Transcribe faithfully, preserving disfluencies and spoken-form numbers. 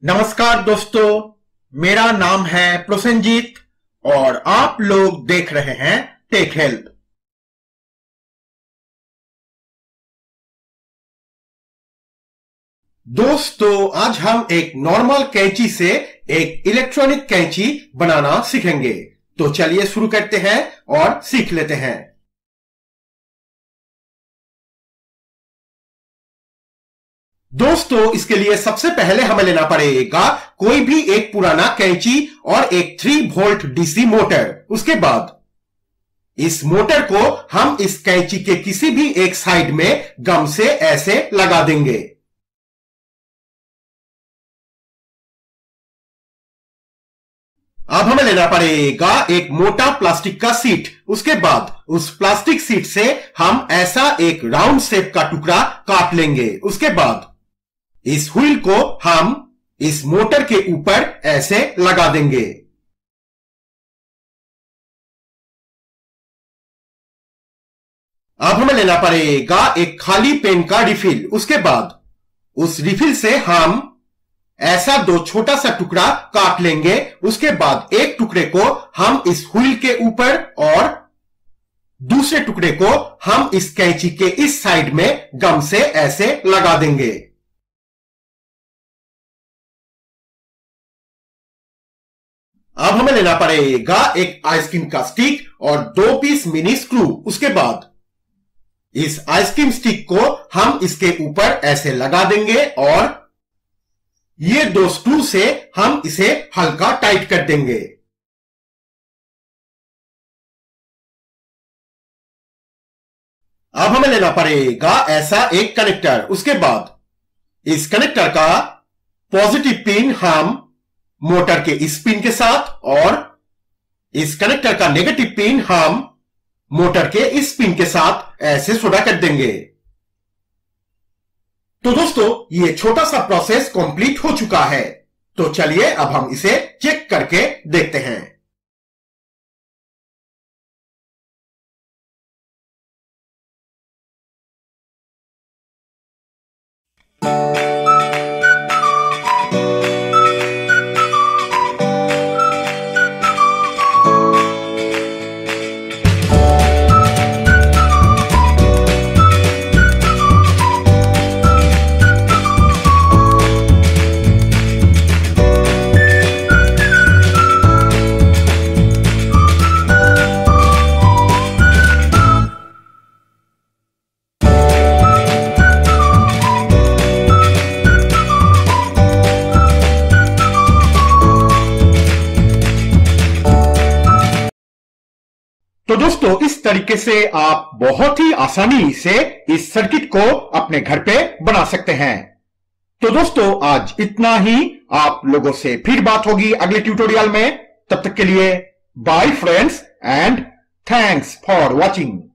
नमस्कार दोस्तों, मेरा नाम है प्रोसेनजीत और आप लोग देख रहे हैं टेक हेल्प। दोस्तों, आज हम एक नॉर्मल कैंची से एक इलेक्ट्रॉनिक कैंची बनाना सीखेंगे। तो चलिए शुरू करते हैं और सीख लेते हैं। दोस्तों, इसके लिए सबसे पहले हमें लेना पड़ेगा कोई भी एक पुराना कैंची और एक थ्री वोल्ट डीसी मोटर। उसके बाद इस मोटर को हम इस कैंची के किसी भी एक साइड में गम से ऐसे लगा देंगे। अब हमें लेना पड़ेगा एक मोटा प्लास्टिक का सीट। उसके बाद उस प्लास्टिक सीट से हम ऐसा एक राउंड शेप का टुकड़ा काट लेंगे। उसके बाद इस व्हील को हम इस मोटर के ऊपर ऐसे लगा देंगे। अब हमें लेना पड़ेगा एक खाली पेन का रिफिल। उसके बाद उस रिफिल से हम ऐसा दो छोटा सा टुकड़ा काट लेंगे। उसके बाद एक टुकड़े को हम इस व्हील के ऊपर और दूसरे टुकड़े को हम इस कैंची के इस साइड में गम से ऐसे लगा देंगे। अब हमें लेना पड़ेगा एक आइसक्रीम का स्टिक और दो पीस मिनी स्क्रू। उसके बाद इस आइसक्रीम स्टिक को हम इसके ऊपर ऐसे लगा देंगे और ये दो स्क्रू से हम इसे हल्का टाइट कर देंगे। अब हमें लेना पड़ेगा ऐसा एक कनेक्टर। उसके बाद इस कनेक्टर का पॉजिटिव पिन हम मोटर के इस पिन के साथ और इस कनेक्टर का नेगेटिव पिन हम मोटर के इस पिन के साथ ऐसे जुड़ा कर देंगे। तो दोस्तों, ये छोटा सा प्रोसेस कंप्लीट हो चुका है। तो चलिए अब हम इसे चेक करके देखते हैं। तो दोस्तों, इस तरीके से आप बहुत ही आसानी से इस सर्किट को अपने घर पे बना सकते हैं। तो दोस्तों, आज इतना ही। आप लोगों से फिर बात होगी अगले ट्यूटोरियल में। तब तक के लिए bye friends and thanks for watching.